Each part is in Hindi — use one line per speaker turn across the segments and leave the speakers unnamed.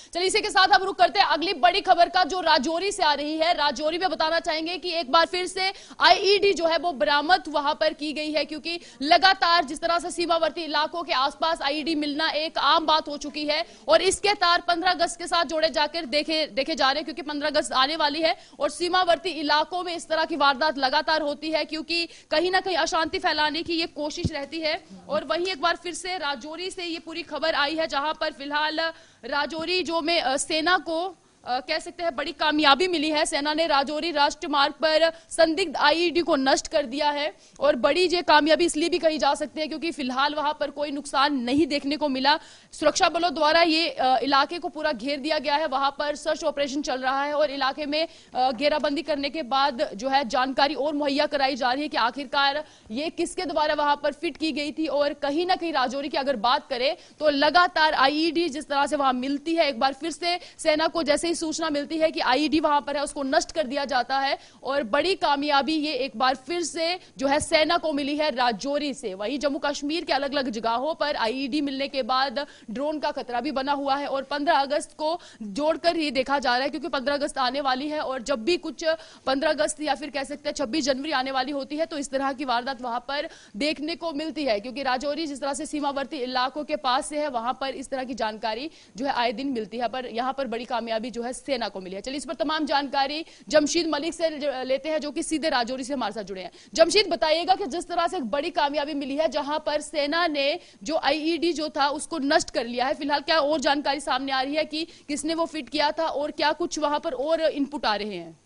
चलिए इसी के साथ हम रुक करते हैं अगली बड़ी खबर का, जो राजौरी से आ रही है। राजौरी में बताना चाहेंगे कि एक बार फिर से आईईडी जो है वो बरामद वहां पर की गई है, क्योंकि लगातार जिस तरह से सीमावर्ती इलाकों के आसपास आईईडी मिलना एक आम बात हो चुकी है और इसके तार 15 अगस्त के साथ जोड़े जाकर देखे जा रहे हैं, क्योंकि 15 अगस्त आने वाली है और सीमावर्ती इलाकों में इस तरह की वारदात लगातार होती है, क्योंकि कहीं ना कहीं अशांति फैलाने की ये कोशिश रहती है। और वहीं एक बार फिर से राजौरी से ये पूरी खबर आई है, जहां पर फिलहाल राजौरी जो में सेना को कह सकते हैं बड़ी कामयाबी मिली है। सेना ने राजौरी राष्ट्रीय मार्ग पर संदिग्ध आईईडी को नष्ट कर दिया है और बड़ी ये कामयाबी इसलिए भी कही जा सकती है क्योंकि फिलहाल वहां पर कोई नुकसान नहीं देखने को मिला। सुरक्षा बलों द्वारा ये इलाके को पूरा घेर दिया गया है, वहां पर सर्च ऑपरेशन चल रहा है और इलाके में घेराबंदी करने के बाद जो है जानकारी और मुहैया कराई जा रही है कि आखिरकार ये किसके द्वारा वहां पर फिट की गई थी। और कहीं ना कहीं राजौरी की अगर बात करें तो लगातार आईईडी जिस तरह से वहां मिलती है, एक बार फिर से सेना को जैसे सूचना मिलती है कि आईईडी वहां पर है उसको नष्ट कर दिया जाता है और बड़ी कामयाबी ये एक बार फिर से जो है सेना को मिली है राजौरी से। वहीं जम्मू कश्मीर के अलग अलग जगहों पर आईईडी मिलने के बाद ड्रोन का खतरा भी बना हुआ है और 15 अगस्त को जोड़कर ही देखा जा रहा है, क्योंकि 15 अगस्त आने वाली है और जब भी कुछ 15 अगस्त या फिर कह सकते हैं 26 जनवरी आने वाली होती है तो इस तरह की वारदात वहां पर देखने को मिलती है, क्योंकि राजौरी जिस तरह से सीमावर्ती इलाकों के पास से है वहां पर इस तरह की जानकारी जो है आए दिन मिलती है। पर यहां पर बड़ी कामयाबी जो है सेना को मिली है। चलिए इस पर तमाम जानकारी जमशीद मलिक से लेते हैं, जो कि सीधे राजौरी से हमारे साथ जुड़े हैं। जमशीद, बताइएगा कि जिस तरह से एक बड़ी कामयाबी मिली है जहां पर सेना ने जो आईईडी जो था उसको नष्ट कर लिया है, फिलहाल क्या और जानकारी सामने आ रही है कि किसने वो फिट किया था और क्या कुछ वहां पर और इनपुट आ रहे हैं?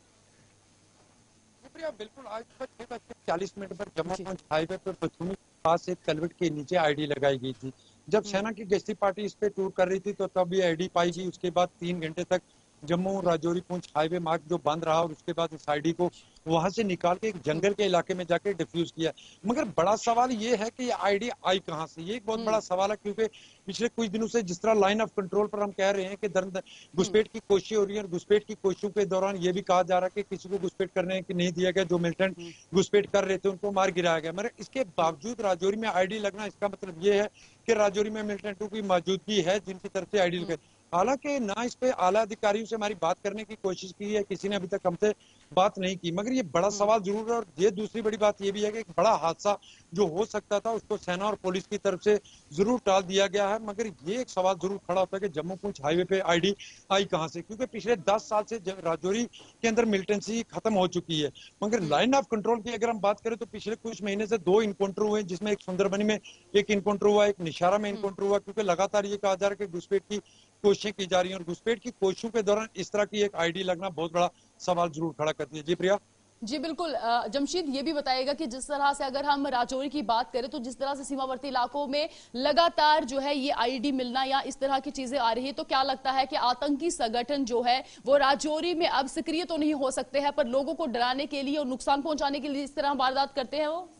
बिल्कुल, आज सुबह 6:40 पर जम्मू पहुंच हाईवे पर बथूनी के पास एक कलवट के नीचे आईडी लगाई गई थी। जब सेना की गश्ती पार्टी इस पे टूर कर रही थी तो तब ये आईडी पाई गई। उसके बाद 3 घंटे तक जम्मू राजौरी पुंछ हाईवे मार्ग जो बंद रहा और उसके बाद इस आईडी को वहां से निकाल के एक जंगल के इलाके में जाके डिफ्यूज किया। मगर बड़ा सवाल ये है कि ये आईडी आई कहां से, ये एक बहुत बड़ा सवाल है, क्योंकि पिछले कुछ दिनों से जिस तरह लाइन ऑफ कंट्रोल पर हम कह रहे हैं कि घुसपैठ की कोशिश हो रही है और घुसपैठ की कोशिशों के दौरान ये भी कहा जा रहा है कि किसी को घुसपैठ करने की नहीं दिया गया, जो मिलिटेंट घुसपैठ कर रहे थे उनको मार गिराया गया। मगर इसके बावजूद राजौरी में आईडी लगना, इसका मतलब ये है कि राजौरी में मिलिटेंटों की मौजूदगी है जिनकी तरफ से आईडी लगाई। हालांकि ना इस पे आला अधिकारियों से हमारी बात करने की कोशिश की है, किसी ने अभी तक हमसे बात नहीं की, मगर ये बड़ा सवाल जरूर है। और ये दूसरी बड़ी बात ये भी है कि एक बड़ा हादसा जो हो सकता था उसको सेना और पुलिस की तरफ से जरूर टाल दिया गया है। मगर ये एक सवाल जरूर खड़ा होता है कि जम्मू पुंछ हाईवे पे आईडी आई कहां से, क्योंकि पिछले 10 साल से राजौरी के अंदर मिलिटेंसी खत्म हो चुकी है। मगर लाइन ऑफ कंट्रोल की अगर हम बात करें तो पिछले कुछ महीने से 2 इनकाउंटर हुए, जिसमें एक सुंदरबनी में एक इनकाउंटर हुआ, एक निशारा में इनकाउंटर हुआ, क्योंकि लगातार ये कहा जा रहा है कि घुसपैठ की कोशिशें की जा रही है और घुसपैठ की कोशिशों के दौरान इस तरह की एक आईडी लगना बहुत बड़ा सवाल जरूर खड़ा करती है। जी प्रिया।
जी बिल्कुल। जमशीद, ये भी बताएगा कि जिस तरह से अगर हम राजौरी की बात करें तो जिस तरह से सीमावर्ती इलाकों में लगातार जो है ये आईडी मिलना या इस तरह की चीजें आ रही है, तो क्या लगता है कि आतंकी संगठन जो है वो राजौरी में अब सक्रिय तो नहीं हो सकते हैं, पर लोगों को डराने के लिए और नुकसान पहुंचाने के लिए इस तरह वारदात करते हैं वो?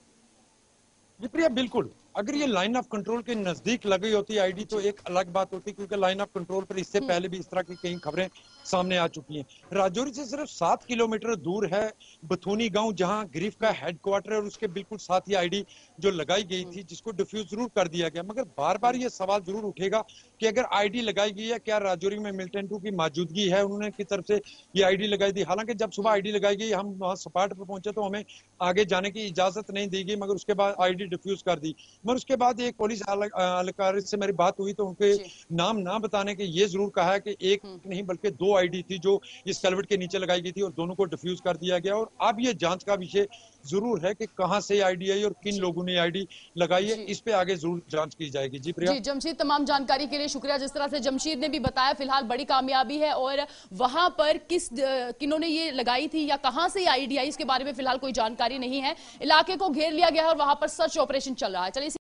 जी प्रिया, बिल्कुल। अगर ये लाइन ऑफ कंट्रोल के नजदीक लगी होती आईडी तो एक अलग बात होती, क्योंकि लाइन ऑफ कंट्रोल पर इससे पहले भी इस तरह की कई खबरें सामने आ चुकी हैं। राजौरी से सिर्फ 7 किलोमीटर दूर है बथूनी गांव, जहां गिरफ्त का हेडक्वार्टर है और उसके बिल्कुल साथ ही आईडी जो लगाई गई थी जिसको डिफ्यूज जरूर कर दिया गया। मगर बार बार ये सवाल जरूर उठेगा कि अगर आईडी लगाई गई है, क्या राजौरी में मिलिटेंटों की मौजूदगी है, उन्होंने की तरफ से ये आईडी लगाई थी। हालांकि जब सुबह आईडी लगाई गई हम वहां सपाट पर पहुंचे तो हमें आगे जाने की इजाजत नहीं दी गई, मगर उसके बाद आईडी डिफ्यूज कर दी। मगर उसके बाद एक पुलिस अधिकारी से मेरी बात हुई तो उनके नाम ना बताने के ये जरूर कहा है कि एक नहीं बल्कि 2 आईडी थी जो इस कलवट के नीचे लगाई गई थी और दोनों को डिफ्यूज कर दिया गया। और अब ये जांच का विषय जरूर है कि कहां से आईडी आई और किन लोगों ने आईडी लगाई है, इस पे आगे जरूर जांच की जाएगी। जी प्रिया।
जी जमशीद, तमाम जानकारी के लिए शुक्रिया। जिस तरह से जमशीद ने भी बताया, फिलहाल बड़ी कामयाबी है और वहां पर किन्होंने ये लगाई थी या कहां से आईडी आई इसके बारे में फिलहाल कोई जानकारी नहीं है। इलाके को घेर लिया गया है और वहां पर सर्च ऑपरेशन चल रहा है। चलिए